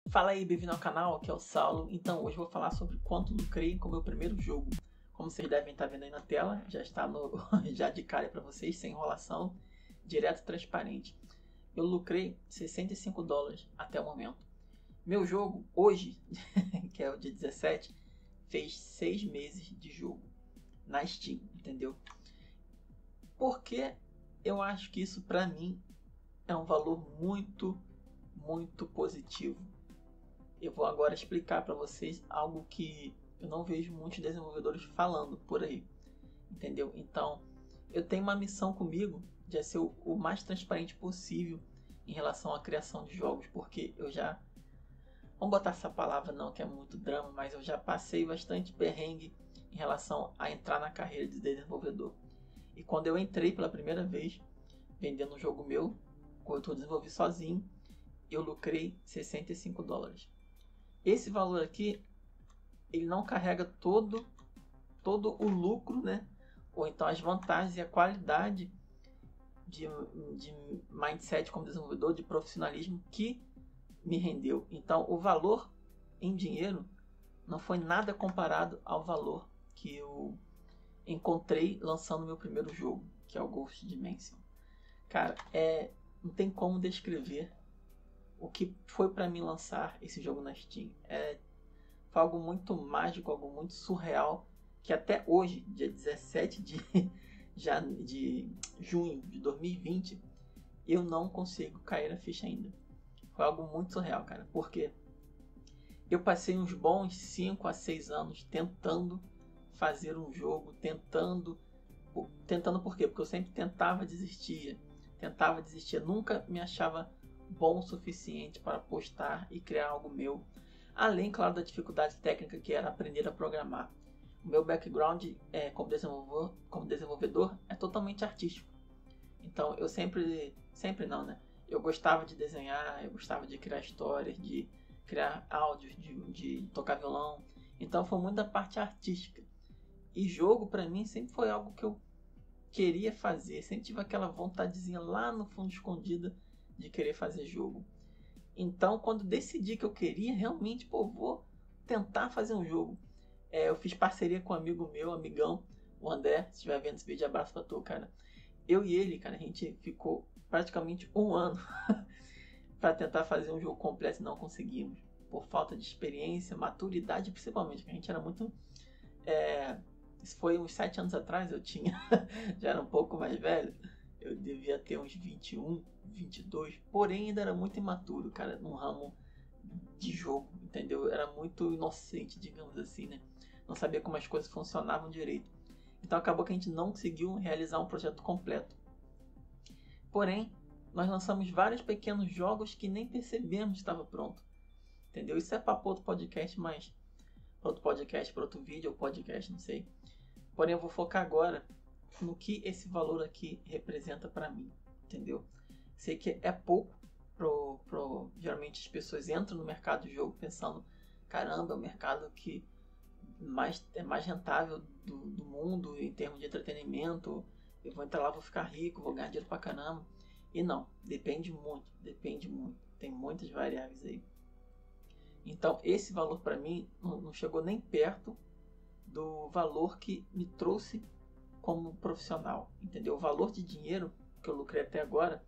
Fala aí, bem-vindo ao canal, aqui é o Saulo. Então, hoje eu vou falar sobre quanto lucrei com o meu primeiro jogo. Como vocês devem estar vendo aí na tela, já está já de cara para vocês, sem enrolação, direto e transparente. Eu lucrei $65 até o momento. Meu jogo, hoje, que é o dia 17, fez 6 meses de jogo na Steam, entendeu? Porque eu acho que isso para mim é um valor muito positivo. Eu vou agora explicar para vocês algo que eu não vejo muitos desenvolvedores falando por aí, entendeu? Então, eu tenho uma missão comigo de ser o mais transparente possível em relação à criação de jogos, porque eu já... Vamos botar essa palavra não, que é muito drama, mas eu já passei bastante perrengue em relação a entrar na carreira de desenvolvedor. E quando eu entrei pela primeira vez, vendendo um jogo meu, quando eu desenvolvi sozinho, eu lucrei $65. Esse valor aqui, ele não carrega todo o lucro, né? Ou então as vantagens e a qualidade de mindset como desenvolvedor, de profissionalismo que me rendeu. Então, o valor em dinheiro não foi nada comparado ao valor que eu encontrei lançando meu primeiro jogo, que é o Ghost Dimension. Cara, não tem como descrever o que foi para mim lançar esse jogo na Steam. Foi algo muito mágico, algo muito surreal, que até hoje, dia 17 de junho de 2020, eu não consigo cair a ficha ainda. Foi algo muito surreal, cara, porque eu passei uns bons 5 a 6 anos tentando fazer um jogo, tentando por quê? Porque eu sempre tentava desistir, nunca me achava bom o suficiente para postar e criar algo meu. Além, claro, da dificuldade técnica que era aprender a programar. O meu background como desenvolvedor é totalmente artístico. Então eu sempre não, né? Eu gostava de desenhar, eu gostava de criar histórias, de criar áudios, de tocar violão. Então foi muito da parte artística. E jogo para mim sempre foi algo que eu queria fazer. Sempre tive aquela vontadezinha lá no fundo escondida de querer fazer jogo. Então, quando decidi que eu queria, realmente, vou tentar fazer um jogo. Eu fiz parceria com um amigo meu, amigão, o André. Se estiver vendo esse vídeo, abraço pra tu, cara. Eu e ele, cara, a gente ficou praticamente um ano para tentar fazer um jogo completo e não conseguimos. Por falta de experiência, maturidade, principalmente, que a gente era muito... Isso foi uns 7 anos atrás, eu tinha... já era um pouco mais velho. Eu devia ter uns 21, 22, porém ainda era muito imaturo, cara, num ramo de jogo, entendeu? Eu era muito inocente, digamos assim, né? Não sabia como as coisas funcionavam direito. Então acabou que a gente não conseguiu realizar um projeto completo. Porém, nós lançamos vários pequenos jogos que nem percebemos que estava pronto, entendeu? Isso é para outro podcast, mas para outro vídeo ou podcast, não sei. Porém, eu vou focar agora no que esse valor aqui representa para mim, entendeu? Sei que é pouco geralmente as pessoas entram no mercado de jogo pensando, caramba, é o mercado que é mais rentável do mundo em termos de entretenimento, eu vou entrar lá, vou ficar rico, vou ganhar dinheiro pra caramba. E não, depende muito, tem muitas variáveis aí. Então esse valor para mim não chegou nem perto do valor que me trouxe como profissional, entendeu? O valor de dinheiro que eu lucrei até agora,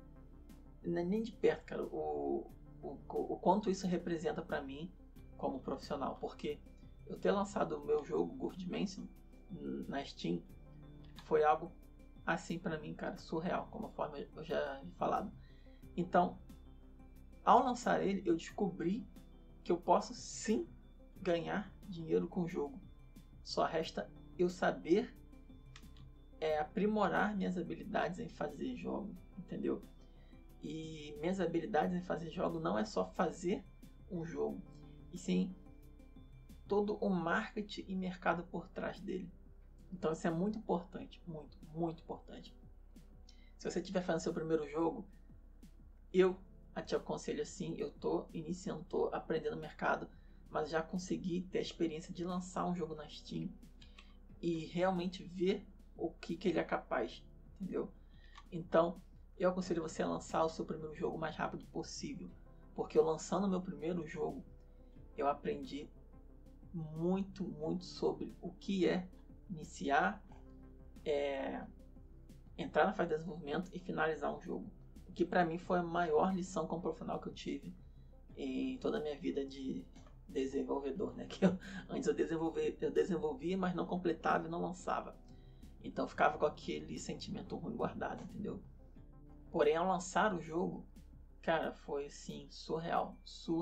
nem de perto, cara, o quanto isso representa para mim como profissional, porque eu ter lançado o meu jogo Ghost Dimension na Steam foi algo assim para mim, cara, surreal, como eu já havia falado. Então, ao lançar ele, eu descobri que eu posso sim ganhar dinheiro com o jogo. Só resta eu saber aprimorar minhas habilidades em fazer jogo, entendeu? E minhas habilidades em fazer jogo não é só fazer um jogo, e sim todo o marketing e mercado por trás dele. Então isso é muito importante, muito importante. Se você estiver fazendo seu primeiro jogo, eu te aconselho assim, eu estou iniciando, estou aprendendo o mercado, mas já consegui ter a experiência de lançar um jogo na Steam e realmente ver o que ele é capaz, entendeu? Então, eu aconselho você a lançar o seu primeiro jogo o mais rápido possível, Porque eu lançando meu primeiro jogo, eu aprendi muito, muito sobre o que é iniciar, entrar na fase de desenvolvimento e finalizar um jogo. O que pra mim foi a maior lição como profissional que eu tive em toda a minha vida de desenvolvedor, né? Que antes eu desenvolvia, mas não completava e não lançava. Então ficava com aquele sentimento ruim guardado, entendeu? Porém, ao lançar o jogo, cara, foi assim, surreal.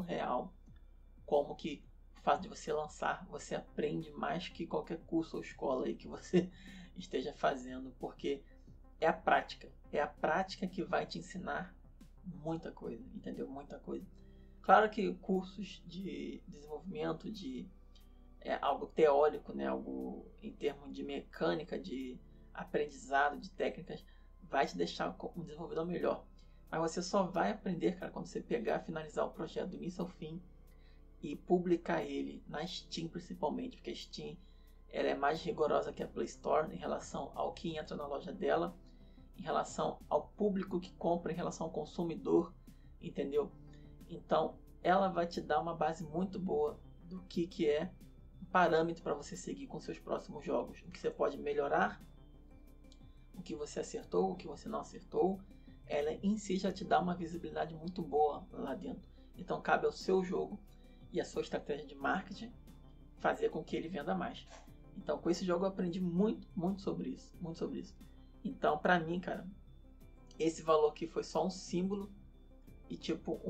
Como que o fato de você lançar, você aprende mais que qualquer curso ou escola aí que você esteja fazendo, porque é a prática que vai te ensinar muita coisa, entendeu? Muita coisa. Claro que cursos de desenvolvimento, algo teórico, né? Algo em termos de mecânica, de aprendizado, de técnicas, vai te deixar um desenvolvedor melhor. Mas você só vai aprender, cara, quando você pegar, finalizar o projeto do início ao fim e publicar ele na Steam, principalmente, porque a Steam ela é mais rigorosa que a Play Store em relação ao que entra na loja dela, em relação ao público que compra, em relação ao consumidor, entendeu? Então, ela vai te dar uma base muito boa do que é um parâmetro para você seguir com seus próximos jogos. O que você pode melhorar, o que você acertou, o que você não acertou. Ela em si já te dá uma visibilidade muito boa lá dentro. Então, cabe ao seu jogo e a sua estratégia de marketing fazer com que ele venda mais. Então, com esse jogo eu aprendi muito sobre isso. Muito sobre isso. Então, pra mim, cara, esse valor aqui foi só um símbolo e tipo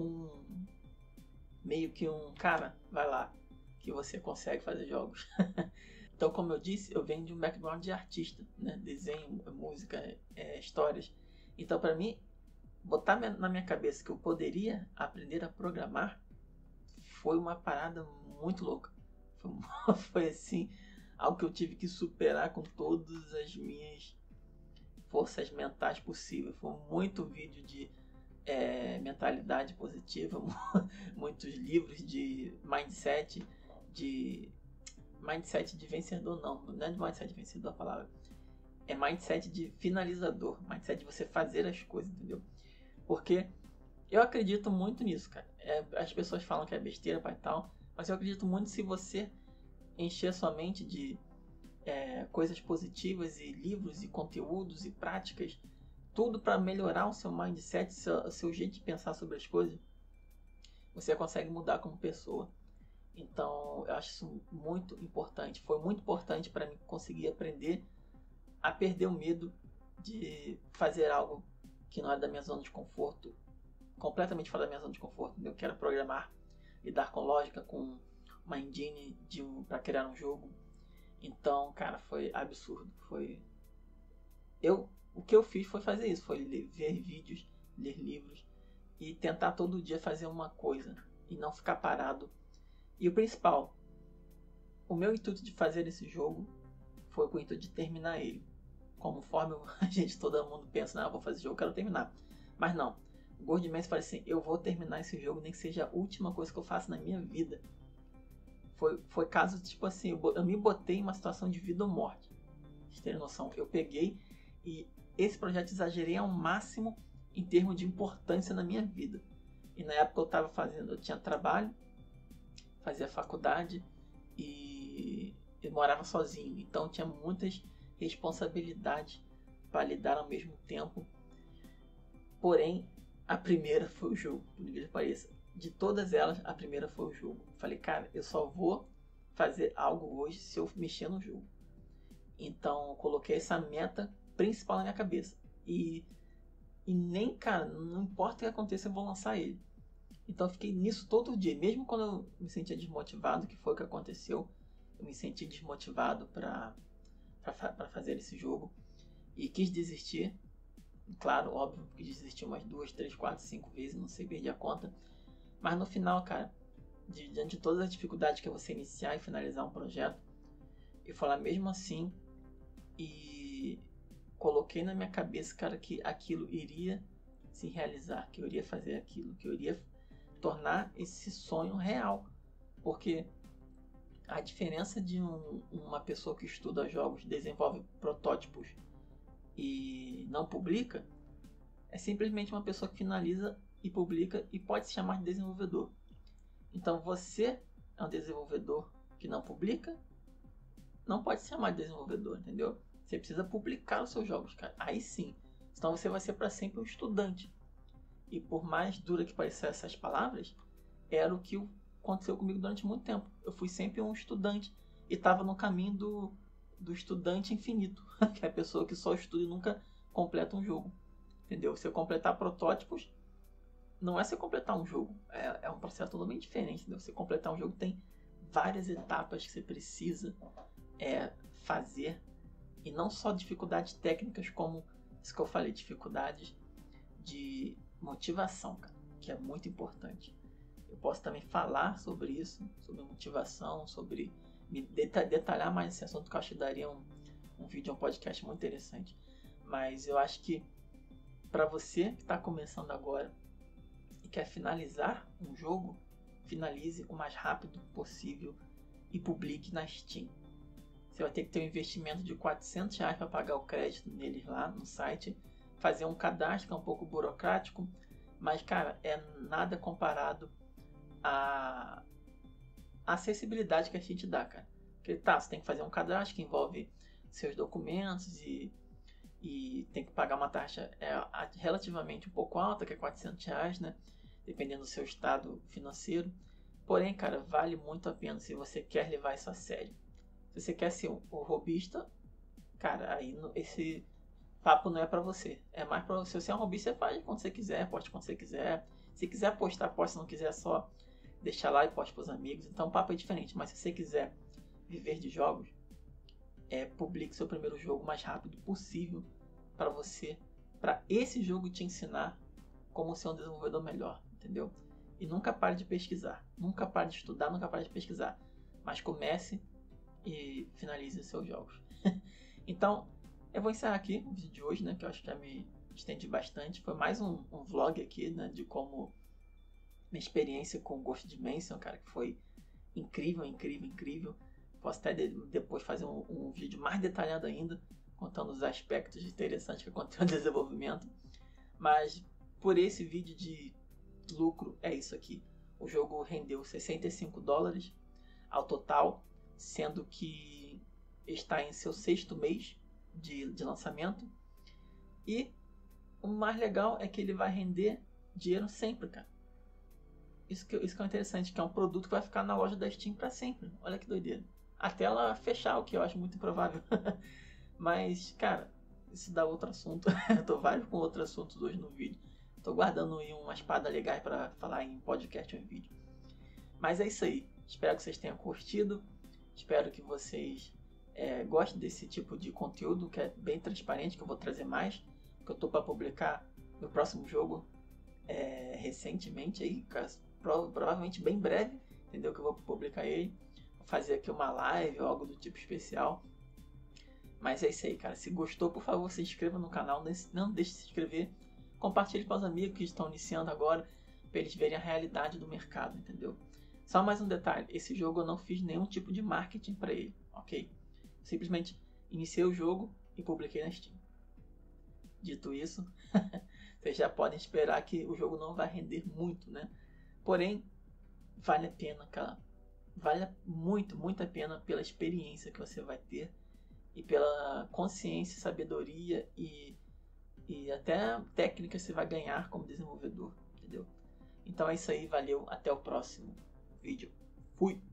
meio que cara, vai lá, que você consegue fazer jogos. Então, como eu disse, eu venho de um background de artista, né? Desenho, música, histórias. Então, pra mim, botar na minha cabeça que eu poderia aprender a programar foi uma parada muito louca. Foi assim, algo que eu tive que superar com todas as minhas forças mentais possíveis. Foi muito vídeo de mentalidade positiva, muitos livros de mindset de vencedor, não é de mindset de vencedor a palavra, é mindset de finalizador, mindset de você fazer as coisas, entendeu? Porque eu acredito muito nisso, cara. As pessoas falam que é besteira para tal, mas eu acredito muito se você encher sua mente de coisas positivas e livros e conteúdos e práticas, tudo para melhorar o seu mindset, o seu jeito de pensar sobre as coisas, você consegue mudar como pessoa. Então, eu acho isso muito importante. Foi muito importante para mim conseguir aprender a perder o medo de fazer algo que não é da minha zona de conforto, completamente fora da minha zona de conforto. Eu quero programar, lidar com lógica, com uma engine para criar um jogo. Então, cara, foi absurdo. O que eu fiz foi fazer isso, foi ver vídeos, ler livros e tentar todo dia fazer uma coisa e não ficar parado. E o principal, o meu intuito de fazer esse jogo foi com o intuito de terminar ele. Conforme todo mundo pensa, eu vou fazer esse jogo, eu quero terminar. Mas não, o Goldman falou assim, eu vou terminar esse jogo, nem que seja a última coisa que eu faço na minha vida. Foi caso, tipo assim, eu me botei em uma situação de vida ou morte. Pra vocês terem noção, eu peguei e esse projeto exagerei ao máximo em termos de importância na minha vida. E na época eu tinha trabalho, fazia faculdade e eu morava sozinho. Então tinha muitas responsabilidades para lidar ao mesmo tempo. Porém, a primeira foi o jogo, por incrível que pareça. De todas elas, a primeira foi o jogo. Falei, cara, eu só vou fazer algo hoje se eu mexer no jogo. Então, eu coloquei essa meta principal na minha cabeça. E nem, cara, não importa o que aconteça, eu vou lançar ele. Então, eu fiquei nisso todo dia. Mesmo quando eu me sentia desmotivado, que foi o que aconteceu, eu me senti desmotivado para fazer esse jogo. E quis desistir. Claro, óbvio, quis desistir umas 2, 3, 4, 5 vezes, não sei, perdi a conta. Mas no final, cara, diante de todas as dificuldades que é você iniciar e finalizar um projeto, eu falar mesmo assim e coloquei na minha cabeça, cara, que aquilo iria se realizar, que eu iria fazer aquilo, que eu iria tornar esse sonho real. Porque a diferença de uma pessoa que estuda jogos, desenvolve protótipos e não publica, é simplesmente uma pessoa que finaliza e publica e pode se chamar de desenvolvedor. Então você é um desenvolvedor que não publica, não pode se chamar de desenvolvedor, entendeu? Você precisa publicar os seus jogos, cara. Aí sim. Então você vai ser para sempre um estudante. E por mais dura que pareçam essas palavras, era o que aconteceu comigo durante muito tempo. Eu fui sempre um estudante e estava no caminho do estudante infinito, que é a pessoa que só estuda e nunca completa um jogo. Entendeu? Você completar protótipos não é você completar um jogo, é um processo totalmente diferente. Entendeu? Você completar um jogo tem várias etapas que você precisa fazer, e não só dificuldades técnicas, como isso que eu falei, dificuldades de motivação, cara, que é muito importante. Eu posso também falar sobre isso, sobre motivação, sobre me detalhar mais esse assunto, que eu acho que daria um vídeo, um podcast muito interessante. Mas eu acho que para você que está começando agora e quer finalizar um jogo, finalize o mais rápido possível e publique na Steam. Você vai ter que ter um investimento de R$400 para pagar o crédito neles lá no site, fazer um cadastro que é um pouco burocrático, mas cara, é nada comparado à acessibilidade que a Steam te dá, cara. Porque você tem que fazer um cadastro que envolve seus documentos e tem que pagar uma taxa relativamente um pouco alta, que é R$400, né? Dependendo do seu estado financeiro. Porém, cara, vale muito a pena se você quer levar isso a sério. Se você quer ser o robista, cara, aí esse papo não é pra você. É mais pra você. Se você é um robista, você faz quando você quiser, poste quando você quiser. Se quiser postar, poste. Se não quiser, só deixa lá e poste pros amigos. Então o papo é diferente. Mas se você quiser viver de jogos, publique seu primeiro jogo o mais rápido possível para você, para esse jogo te ensinar como ser um desenvolvedor melhor, entendeu? E nunca pare de pesquisar, nunca pare de estudar, nunca pare de pesquisar, mas comece e finalize os seus jogos. Então, eu vou encerrar aqui o vídeo de hoje, né, que eu acho que já me estendi bastante. Foi mais um vlog aqui, né, de como minha experiência com Ghost Dimension, cara, que foi incrível, incrível, incrível. Posso até depois fazer um vídeo mais detalhado ainda, contando os aspectos interessantes que aconteceu no desenvolvimento. Mas por esse vídeo de lucro é isso aqui. O jogo rendeu $65 ao total, sendo que está em seu 6º mês de lançamento. E o mais legal é que ele vai render dinheiro sempre, cara. Isso que é interessante, que é um produto que vai ficar na loja da Steam para sempre. Olha que doideira. Até ela fechar, o que eu acho muito improvável. Mas, cara, isso dá outro assunto. Eu tô vários com outros assuntos hoje no vídeo. Tô guardando aí uma espada legal para falar em podcast ou em vídeo. Mas é isso aí. Espero que vocês tenham curtido. Espero que vocês gostem desse tipo de conteúdo, que é bem transparente, que eu vou trazer mais. Que eu tô para publicar meu próximo jogo recentemente aí, provavelmente bem breve, entendeu? Que eu vou publicar ele. Vou fazer aqui uma live ou algo do tipo especial. Mas é isso aí, cara. Se gostou, por favor, se inscreva no canal. Não deixe de se inscrever. Compartilhe com os amigos que estão iniciando agora, para eles verem a realidade do mercado, entendeu? Só mais um detalhe. Esse jogo eu não fiz nenhum tipo de marketing para ele, ok? Simplesmente iniciei o jogo e publiquei na Steam. Dito isso, vocês já podem esperar que o jogo não vai render muito, né? Porém, vale a pena, cara. Vale muito, muito a pena pela experiência que você vai ter e pela consciência, sabedoria e até técnica que você vai ganhar como desenvolvedor, entendeu? Então é isso aí, valeu, até o próximo vídeo. Fui!